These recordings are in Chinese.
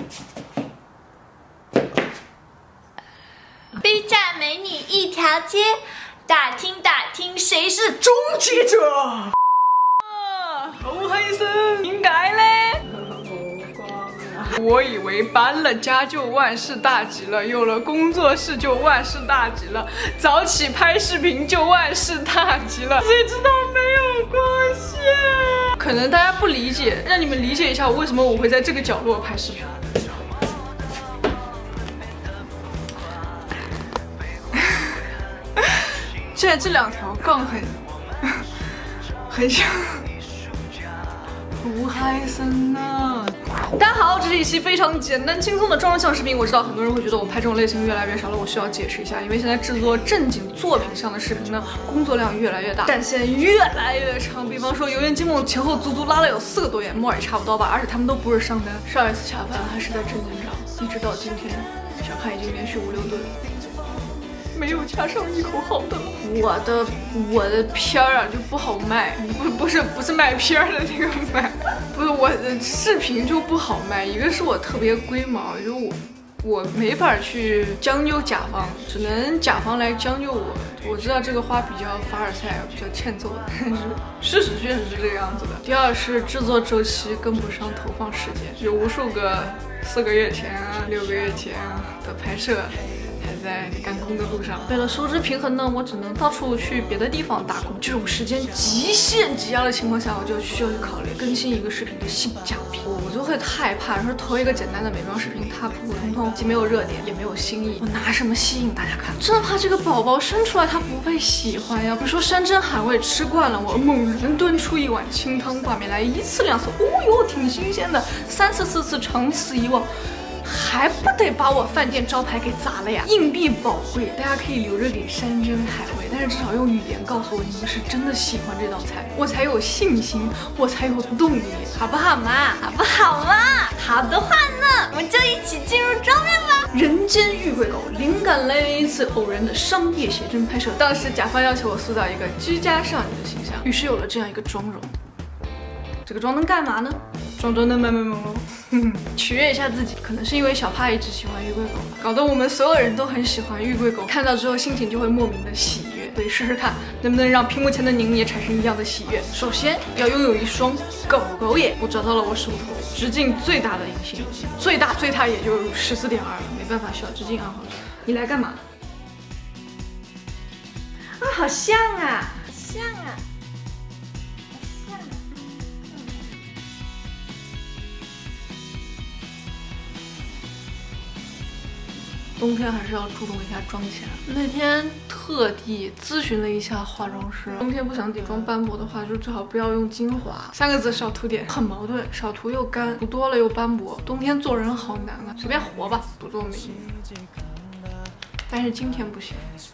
B 站美女一条街，打听打听谁是终结者。好嗨森，应该嘞。我以为搬了家就万事大吉了，有了工作室就万事大吉了，早起拍视频就万事大吉了，谁知道没有关系啊。可能大家不理解，让你们理解一下我为什么我会在这个角落拍视频。现在这两条杠很像。好嗨森啊！大家好，这是一期非常简单轻松的妆容向视频。我知道很多人会觉得我拍这种类型越来越少了，我需要解释一下，因为现在制作正经作品上的视频呢，工作量越来越大，战线越来越长。比方说油盐金梦前后足足拉了有4个多月，木耳也差不多吧，而且他们都不是上单。上一次下班还是在证件上，一直到今天，小看已经连续5、6顿。没有加上一口好的，我的片儿啊就不好卖，不是卖片儿的那个卖，不是我的视频就不好卖。一个是我特别龟毛，就是我没法去将就甲方，只能甲方来将就我。我知道这个话比较凡尔赛，比较欠揍，但是事实确实是这个样子的。第二是制作周期跟不上投放时间，有无数个4个月前啊、6个月前的拍摄。还在赶工的路上，为了收支平衡呢，我只能到处去别的地方打工。这种时间极限挤压的情况下，我就需要去考虑更新一个视频的性价比。我就会太怕，说投一个简单的美妆视频，它普普通通，既没有热点，也没有新意，我拿什么吸引大家看？真怕这个宝宝生出来他不被喜欢呀。比如说山珍海味吃惯了，我猛然端出一碗清汤挂面来，1次2次，哦哟，挺新鲜的，3次4次，长此以往。还不得把我饭店招牌给砸了呀！硬币宝贵，大家可以留着给山珍海味，但是至少用语言告诉我你们是真的喜欢这道菜，我才有信心，我才有动力，好不好嘛？好不好嘛？好的话呢，我们就一起进入妆面吧。人间玉桂狗，灵感来源于一次偶然的商业写真拍摄，当时甲方要求我塑造一个居家少女的形象，于是有了这样一个妆容。这个妆能干嘛呢？装装的慢慢慢慢，取悦一下自己。可能是因为小帕一直喜欢玉桂狗吧，搞得我们所有人都很喜欢玉桂狗，看到之后心情就会莫名的喜悦。所以试试看，能不能让屏幕前的您也产生一样的喜悦。首先要拥有一双狗狗眼，我找到了我手头直径最大的隐形眼镜，最大也就14.2了，没办法，小直径啊。你来干嘛？啊，好像啊，像啊。冬天还是要注重一下妆前。那天特地咨询了一下化妆师，冬天不想底妆斑驳的话，就最好不要用精华，3个字少涂点。很矛盾，少涂又干，涂多了又斑驳。冬天做人好难啊，随便活吧，不做美。但是今天不行。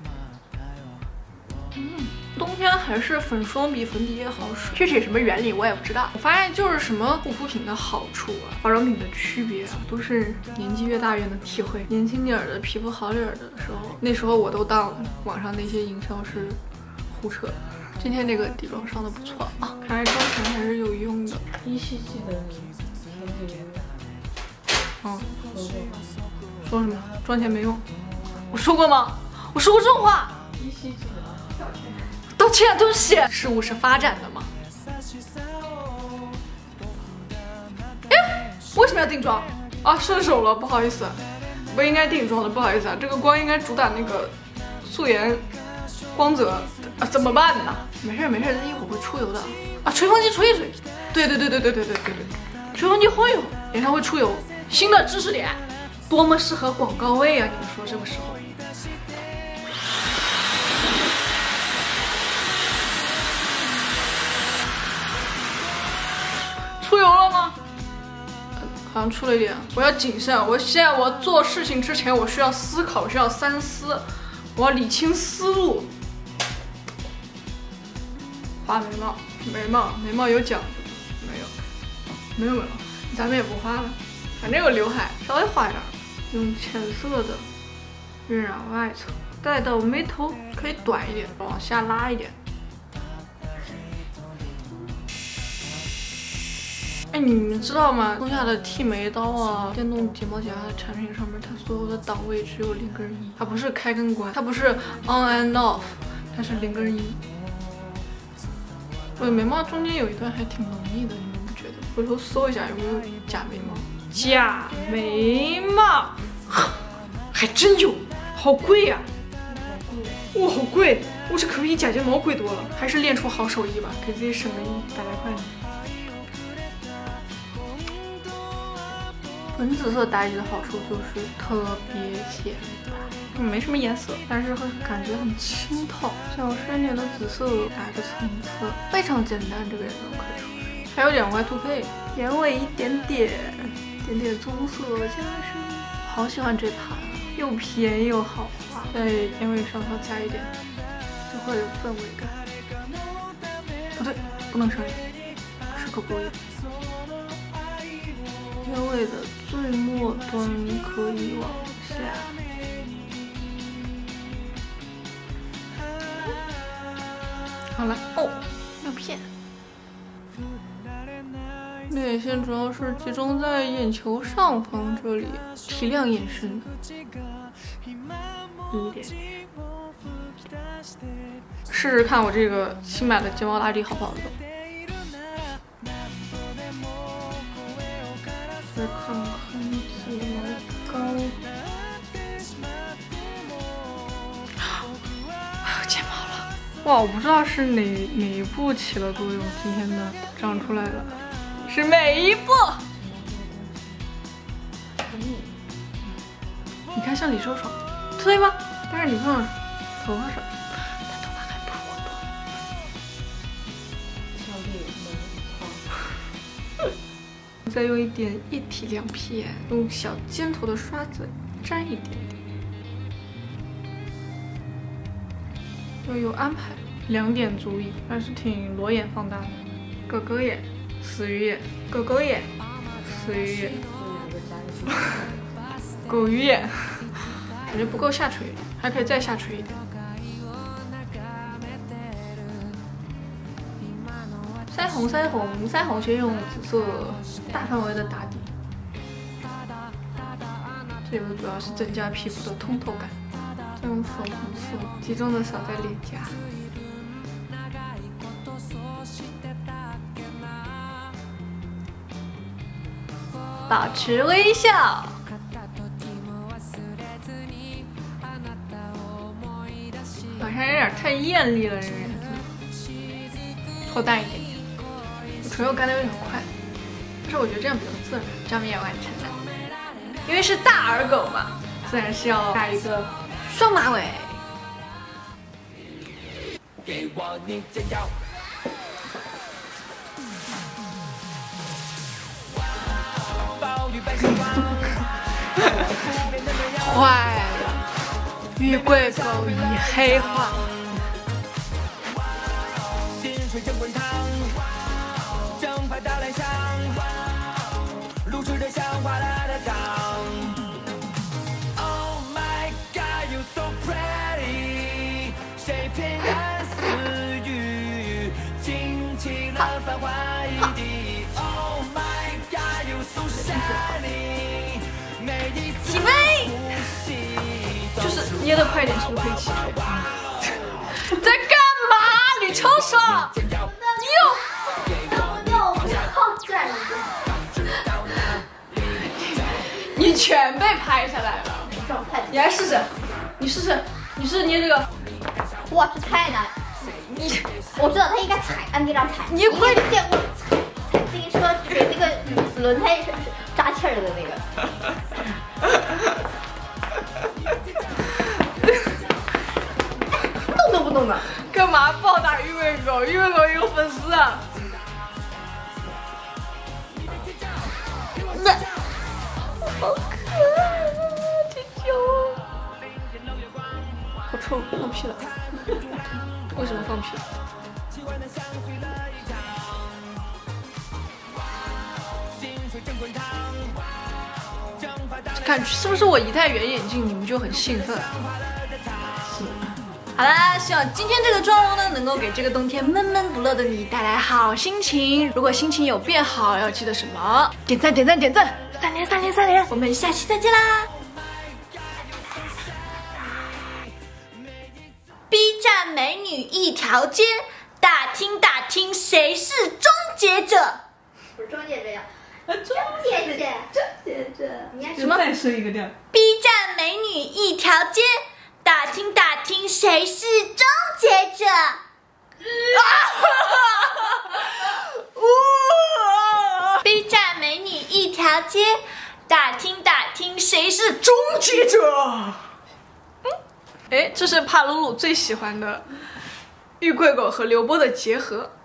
冬天还是粉霜比粉底液好使，具体什么原理我也不知道。我发现就是什么护肤品的好处啊，化妆品的区别啊，都是年纪越大越能体会。年轻点的皮肤好点的时候，那时候我都当网上那些营销是胡扯。今天这个底妆上的不错啊，看来妆前还是有用的。 依稀记得你前几年说什么妆前没用？我说过吗？我说过这种话？ 依稀记得。 道歉，对不起。事物是发展的嘛。哎，为什么要定妆啊？顺手了，不好意思，不应该定妆的，不好意思啊。这个光应该主打那个素颜光泽啊，怎么办呢？没事，一会儿会出油的啊。吹风机吹一吹。对，吹风机晃一晃，脸上会出油。新的知识点，多么适合广告位啊！你们说这个时候。出油了吗？好像出了一点。我要谨慎。我做事情之前，我需要思考，我需要三思，我要理清思路。画眉毛有讲究，没有，咱们也不画了，反正有刘海，稍微画一点，用浅色的晕染外侧，带到眉头可以短一点，往下拉一点。 哎，你们知道吗？松下的剃眉刀啊，电动睫毛夹的产品上面，它所有的档位只有0跟1，它不是开跟关，它不是 on and off， 它是0跟1。我的眉毛中间有一段还挺浓密的，你们不觉得？回头搜一下有没有假眉毛。假眉毛，还真有，好贵呀！哇，好贵！我这可比假睫毛贵多了，还是练出好手艺吧，给自己省个100来块呢。粉紫色打底的好处就是特别简单，没什么颜色，但是会感觉很清透，小深点的紫色打个层次，非常简单，这个颜色可以说是。还有点Y2配，眼尾一点点棕色加深，好喜欢这盘，又便宜又好画，在眼尾上稍加一点，就会有氛围感。不对，不能上眼，适可不可以。眼尾的最末端可以往下，好了哦，要骗。泪线主要是集中在眼球上方这里，提亮眼神，一点点。试试看我这个新买的睫毛打底好不好用。再看看睫毛膏，睫毛了！哇，我不知道是哪一步起了作用，今天的长出来了，是每一步。你看像李瘦瘦，对吗？但是李瘦瘦头发少，他头发还不如我多。再用一点液体亮皮眼，用小尖头的刷子沾一点点，要有安排，2点足矣，还是挺裸眼放大的。狗狗眼、死鱼眼、狗狗眼、死鱼眼、狗鱼眼，感觉不够下垂，还可以再下垂一点。腮红先用紫色大范围的打底，这一步主要是增加皮肤的通透感。再用粉红色集中的扫在脸颊，保持微笑。好像有点太艳丽了，这个颜色，拖淡一点。唇釉干的有点快，但是我觉得这样比较自然，这样也完成了。因为是大耳狗嘛，自然是要打一个双马尾。给我你尖叫！坏了，玉桂狗已黑化。起飞！就是捏得快一点，是不是可以起飞？在干嘛？李超爽！你你全被拍下来了。你来试试，你试试，你试试捏这个。 哇，这太难！我知道他应该踩，按地上踩。 你会见过踩自行车就是那个轮胎扎气儿的那个。动都不动的， 干嘛暴打玉桂狗？玉桂狗有粉丝啊！那好可爱啊，这球！好臭，放屁了！为什么放屁？感觉是不是我一戴圆眼镜你们就很兴奋？是。 好啦，希望今天这个妆容呢，能够给这个冬天闷闷不乐的你带来好心情。如果心情有变好，要记得什么？点赞点赞点赞，3连3连3连！我们下期再见啦！ B 站美女一条街，打听打听谁是终结者。 不是终结者呀， 终结者，你看什么？再说一个调。 B 站美女一条街，打听打听谁是终结者。B 站美女一条街，打听打听谁是终结者。 哎，这是帕鲁鲁最喜欢的玉桂狗和刘波的结合。